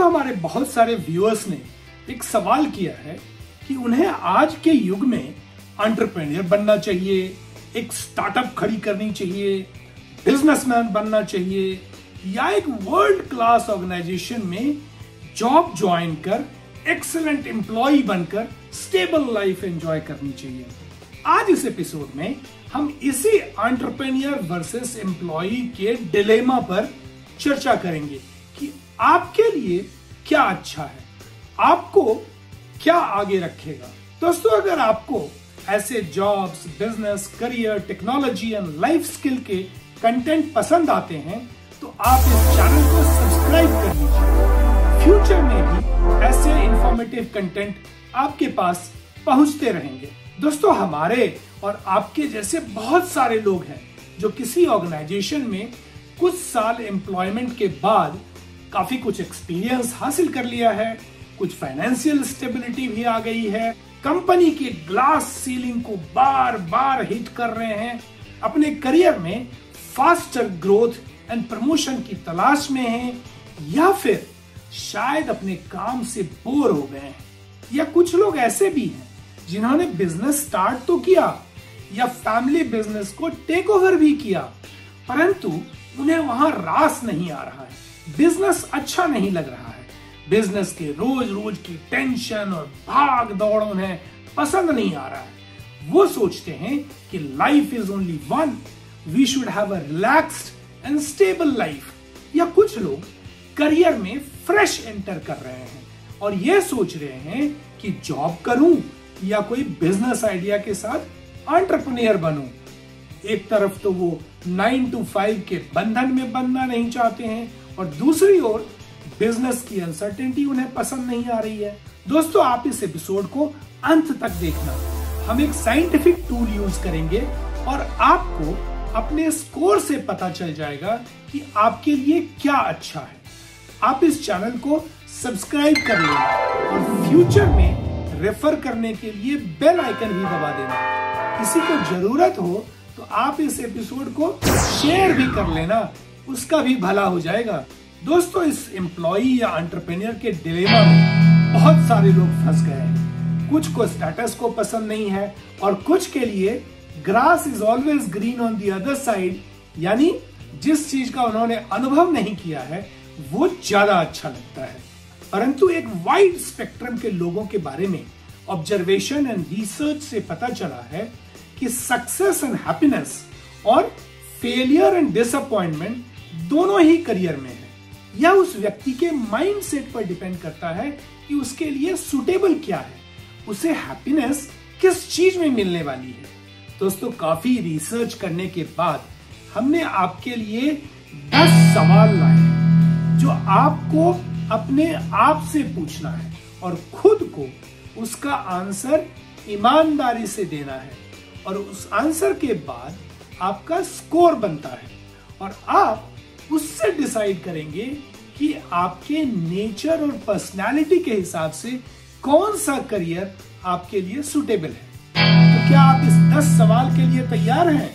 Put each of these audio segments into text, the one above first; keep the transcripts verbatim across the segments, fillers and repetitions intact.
दोस्तों, हमारे बहुत सारे व्यूअर्स ने एक सवाल किया है कि उन्हें आज के युग में एंटरप्रेन्योर बनना चाहिए, एक स्टार्टअप खड़ी करनी चाहिए, बिजनेसमैन बनना चाहिए या एक वर्ल्ड क्लास ऑर्गेनाइजेशन में जॉब ज्वाइन कर एक्सीलेंट एम्प्लॉय बनकर स्टेबल लाइफ एंजॉय करनी चाहिए। आज इस एपिसोड में हम इसी एंटरप्रेन्योर वर्सेस एम्प्लॉय के डिलेमा पर चर्चा करेंगे कि आपके लिए क्या अच्छा है, आपको क्या आगे रखेगा। दोस्तों, अगर आपको ऐसे jobs, business, career, technology and life skill के कंटेंट पसंद आते हैं तो आप इस चैनल को सब्सक्राइब कर लीजिए। फ्यूचर में भी ऐसे इंफॉर्मेटिव कंटेंट आपके पास पहुंचते रहेंगे। दोस्तों, हमारे और आपके जैसे बहुत सारे लोग हैं जो किसी ऑर्गेनाइजेशन में कुछ साल एम्प्लॉयमेंट के बाद काफी कुछ एक्सपीरियंस हासिल कर लिया है, कुछ फाइनेंशियल स्टेबिलिटी भी आ गई है, कंपनी के ग्लास सीलिंग को बार बार हिट कर रहे हैं, अपने करियर में फास्टर ग्रोथ एंड प्रमोशन की तलाश में हैं, या फिर शायद अपने काम से बोर हो गए हैं। या कुछ लोग ऐसे भी हैं जिन्होंने बिजनेस स्टार्ट तो किया या फैमिली बिजनेस को टेक ओवर भी किया, परंतु उन्हें वहां रास नहीं आ रहा है, बिजनेस अच्छा नहीं लग रहा है, बिजनेस के रोज रोज की टेंशन और भाग दौड़ उन्हें पसंद नहीं आ रहा है। वो सोचते हैं कि life is only one, we should have a relaxed and stable life. या कुछ लोग करियर में फ्रेश एंटर कर रहे हैं और ये सोच रहे हैं कि जॉब करूं या कोई बिजनेस आइडिया के साथ एंटरप्रेन्योर बनूं। एक तरफ तो वो नाइन टू फाइव के बंधन में बनना नहीं चाहते हैं और दूसरी ओर बिजनेस की अनसर्टेनिटी उन्हें पसंद नहीं आ रही है। दोस्तों, आप इस एपिसोड को अंत तक देखना। हम एक साइंटिफिक टूल यूज करेंगे और आपको अपने स्कोर से पता चल जाएगा कि आपके लिए क्या अच्छा है। आप इस चैनल को सब्सक्राइब कर लेना और फ्यूचर में रेफर करने के लिए बेल आइकन भी दबा देना। किसी को जरूरत हो तो आप इस एपिसोड को शेयर भी कर लेना, उसका भी भला हो जाएगा। दोस्तों, इस एम्प्लॉय या एंटरप्रेन्योर के डिलेमा में बहुत सारे लोग फंस गए हैं। कुछ को स्टेटस को पसंद नहीं है और कुछ के लिए grass is always green on the other side, यानी जिस चीज का उन्होंने अनुभव नहीं किया है वो ज्यादा अच्छा लगता है। परंतु एक वाइड स्पेक्ट्रम के लोगों के बारे में ऑब्जर्वेशन एंड रिसर्च से पता चला है कि सक्सेस एंड हैप्पीनेस और फेलियर एंड डिसअपॉइंटमेंट दोनों ही करियर में है। यह उस व्यक्ति के माइंडसेट पर डिपेंड करता है कि उसके लिए सुटेबल क्या है, उसे हैप्पीनेस किस चीज में मिलने वाली है। दोस्तों, काफी रिसर्च करने के बाद हमने आपके लिए दस सवाल लाए हैं जो आपको अपने आप से पूछना है और खुद को उसका आंसर ईमानदारी से देना है और उस आंसर के बाद आपका स्कोर बनता है और आप उससे डिसाइड करेंगे कि आपके नेचर और पर्सनालिटी के हिसाब से कौन सा करियर आपके लिए सुटेबल है। तो क्या आप इस दस सवाल के लिए तैयार हैं?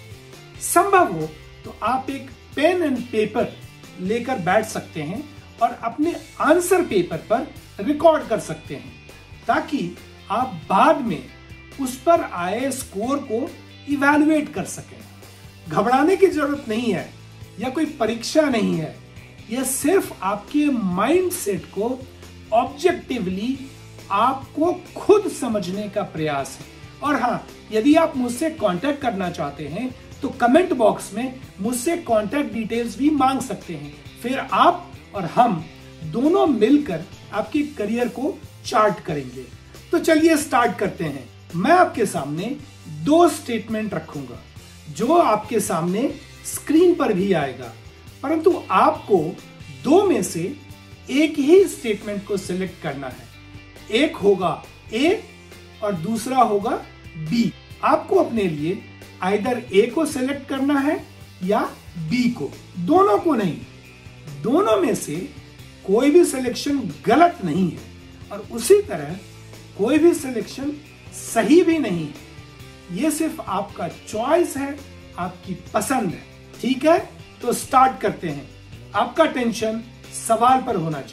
संभव हो तो आप एक पेन एंड पेपर लेकर बैठ सकते हैं और अपने आंसर पेपर पर रिकॉर्ड कर सकते हैं ताकि आप बाद में उस पर आए स्कोर को इवैल्यूएट कर सकें। घबराने की जरूरत नहीं है, यह कोई परीक्षा नहीं है, यह सिर्फ आपके माइंडसेट को ऑब्जेक्टिवली आपको खुद समझने का प्रयास है। और हाँ, यदि आप मुझसे कांटेक्ट करना चाहते हैं तो कमेंट बॉक्स में मुझसे कांटेक्ट डिटेल्स भी मांग सकते हैं, फिर आप और हम दोनों मिलकर आपके करियर को चार्ट करेंगे। तो चलिए स्टार्ट करते हैं। मैं आपके सामने दो स्टेटमेंट रखूंगा जो आपके सामने स्क्रीन पर भी आएगा, परंतु आपको दो में से एक ही स्टेटमेंट को सिलेक्ट करना है। एक होगा ए और दूसरा होगा बी। आपको अपने लिए आइदर ए को सिलेक्ट करना है या बी को, दोनों को नहीं। दोनों में से कोई भी सिलेक्शन गलत नहीं है और उसी तरह कोई भी सिलेक्शन सही भी नहीं है। ये सिर्फ आपका चॉइस है, आपकी पसंद है। ठीक है, तो स्टार्ट करते हैं। आपका टेंशन सवाल पर होना चाहिए।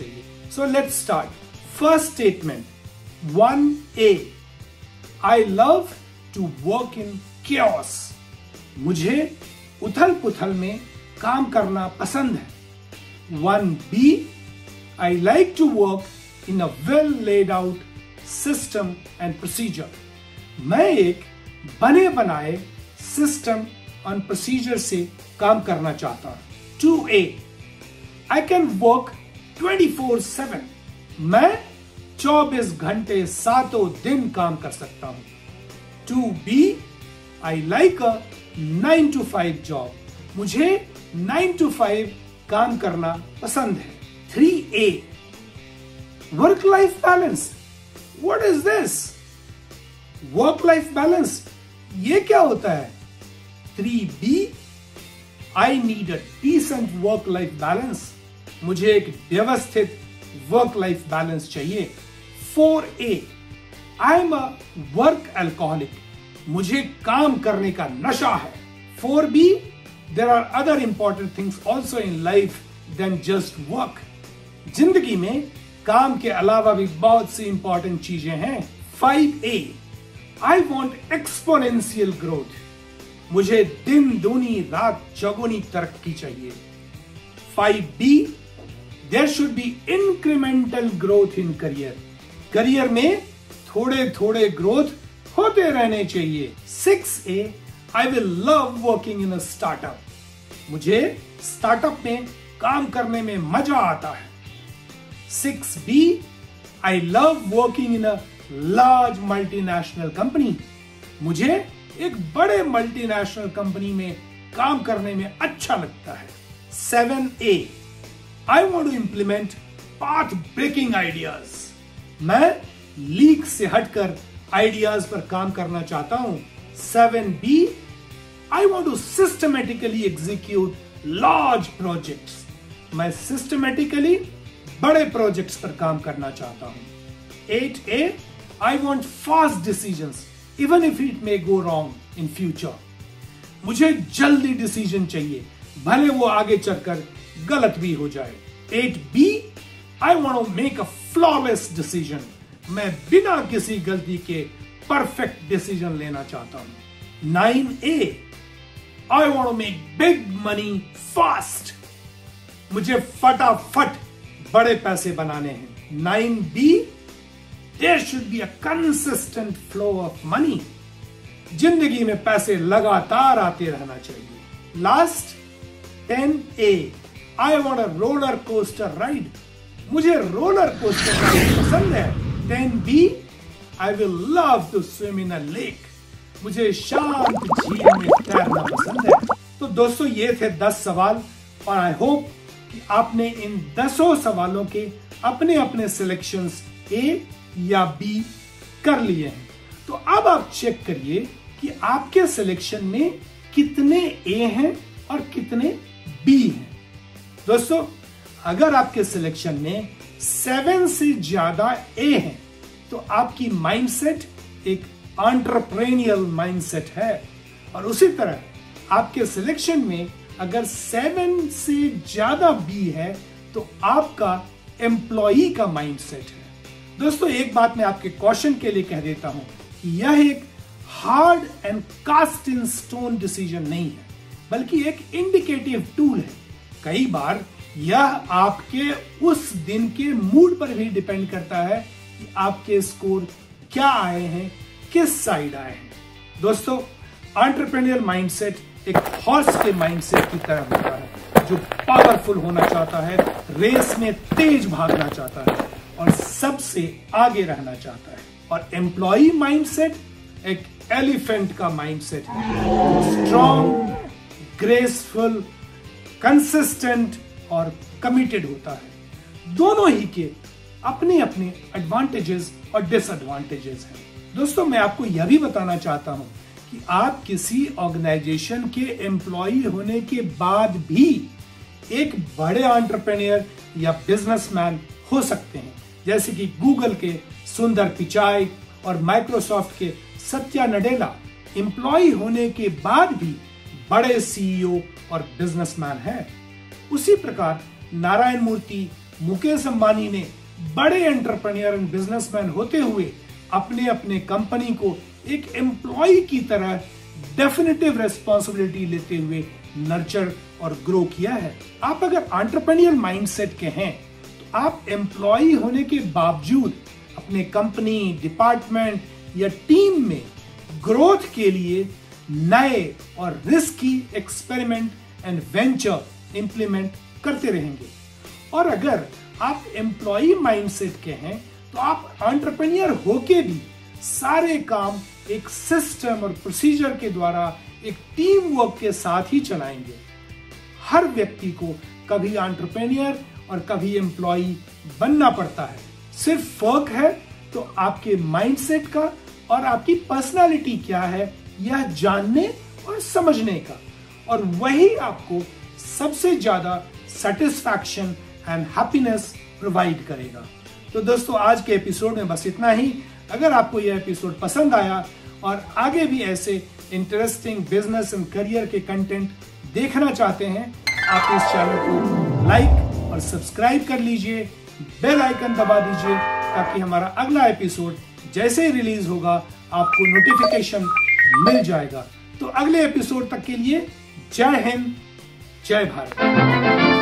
So let's start. First statement, one A. I love to work in chaos. मुझे उथल पुथल में काम करना पसंद है. one B. I like to work in a well laid out system and procedure. मैं एक बने बनाए सिस्टम और प्रोसीजर से काम करना चाहता हूं. two A. I can work twenty-four seven. मैं चौबीस घंटे सातों दिन काम कर सकता हूं. two B. I like a nine to five job. मुझे nine to five काम करना पसंद है. three A. Work life balance. What is this? Work life balance. ये क्या होता है? three B. I need a decent work life balance. मुझे एक व्यवस्थित वर्क लाइफ बैलेंस चाहिए. four A. I am a work alcoholic. मुझे काम करने का नशा है. four B. There are other important things also in life than just work. जिंदगी में काम के अलावा भी बहुत सी इंपॉर्टेंट चीजें हैं. five A. I want exponential growth. मुझे दिन दूनी रात चौगुनी तरक्की चाहिए. five B. There should be incremental growth in career. Career में थोड़े थोड़े ग्रोथ होते रहने चाहिए. six A. I will love working in a startup. मुझे स्टार्टअप में काम करने में मजा आता है. six B. I love working in a large multinational company. मुझे एक बड़े मल्टीनेशनल कंपनी में काम करने में अच्छा लगता है. seven A. I want to implement path breaking ideas. मैं लीक से हटकर आइडियाज पर काम करना चाहता हूं. seven B. I want to systematically execute large projects. मैं systematically बड़े प्रोजेक्ट्स पर काम करना चाहता हूं. eight A. I want fast decisions even if it may go wrong in future. मुझे जल्दी डिसीजन चाहिए भले वो आगे चलकर गलत भी हो जाए. eight B. I want to make a flawless decision. मैं बिना किसी गलती के परफेक्ट डिसीजन लेना चाहता हूं. nine A. I want to make big money fast. मुझे फटाफट बड़े पैसे बनाने हैं. nine B. There should be a consistent flow of money. जिंदगी में पैसे लगातार आते रहना चाहिए. Last ten A. I want a roller coaster ride. मुझे रोलर कोस्टर राइड पसंद है. ten B. I will love to swim in a lake. मुझे शांत झील में तैरना पसंद है. तो दोस्तों ये थे दस सवाल और आई होप कि आपने इन दसों सवालों के अपने अपने सिलेक्शंस ए या बी कर लिए हैं. तो अब आप चेक करिए कि आपके सिलेक्शन में कितने ए हैं और कितने बी हैं. दोस्तों अगर आपके सिलेक्शन में सेवन से ज्यादा ए हैं तो आपकी माइंडसेट एक एंटरप्रेन्योरियल माइंडसेट है. और उसी तरह आपके सिलेक्शन में अगर सेवन से ज्यादा बी है तो आपका एम्प्लॉई का माइंडसेट है. दोस्तों एक बात मैं आपके क्वेश्चन के लिए कह देता हूं कि यह एक hard and cast in stone decision नहीं है बल्कि एक इंडिकेटिव टूल है. कई बार यह आपके उस दिन के मूड पर भी डिपेंड करता है कि आपके स्कोर क्या आए हैं, किस साइड आए हैं. दोस्तों एंटरप्रेन्योर माइंडसेट एक हॉर्स के माइंडसेट की तरह होता है जो पावरफुल होना चाहता है, रेस में तेज भागना चाहता है और सबसे आगे रहना चाहता है. और एम्प्लॉई माइंडसेट एक एलिफेंट का माइंडसेट है, स्ट्रॉन्ग, ग्रेसफुल, कंसिस्टेंट और कमिटेड होता है. दोनों ही के अपने अपने एडवांटेजेस और डिसएडवांटेजेस हैं. दोस्तों मैं आपको यह भी बताना चाहता हूं कि आप किसी ऑर्गेनाइजेशन के एम्प्लॉई होने के बाद भी एक बड़े एंटरप्रेन्योर या बिजनेसमैन हो सकते हैं, जैसे कि गूगल के सुंदर पिचाई और माइक्रोसॉफ्ट के सत्या नडेला एम्प्लॉय होने के बाद भी बड़े सीईओ और बिजनेसमैन हैं. उसी प्रकार नारायण मूर्ति, मुकेश अंबानी ने बड़े एंटरप्रेन्योर एंड बिजनेसमैन होते हुए अपने अपने कंपनी को एक एम्प्लॉय की तरह डेफिनेटिव रेस्पॉन्सिबिलिटी लेते हुए नर्चर और ग्रो किया है। आप अगर एंटरप्रेन्योर माइंडसेट के हैं तो आप एम्प्लॉय होने के बावजूद अपने कंपनी, डिपार्टमेंट या टीम में ग्रोथ के लिए नए और risky experiment and venture implement करते रहेंगे। और अगर आप एम्प्लॉय माइंडसेट के हैं तो आप एंटरप्रेन्योर होके भी सारे काम एक सिस्टम और प्रोसीजर के द्वारा एक टीम वर्क के साथ ही चलाएंगे। हर व्यक्ति को कभी एंटरप्रेन्योर और कभी एम्प्लॉय बनना पड़ता है। सिर्फ फर्क है तो आपके माइंडसेट का और आपकी पर्सनालिटी क्या है यह जानने और समझने का, और वही आपको सबसे ज्यादा सेटिस्फैक्शन एंड हैप्पीनेस प्रोवाइड करेगा। तो दोस्तों आज के एपिसोड में बस इतना ही। अगर आपको यह एपिसोड पसंद आया और आगे भी ऐसे इंटरेस्टिंग बिजनेस एंड करियर के कंटेंट देखना चाहते हैं, आप इस चैनल को लाइक और सब्सक्राइब कर लीजिए, बेल आइकन दबा दीजिए ताकि हमारा अगला एपिसोड जैसे ही रिलीज होगा आपको नोटिफिकेशन मिल जाएगा। तो अगले एपिसोड तक के लिए जय हिंद, जय भारत।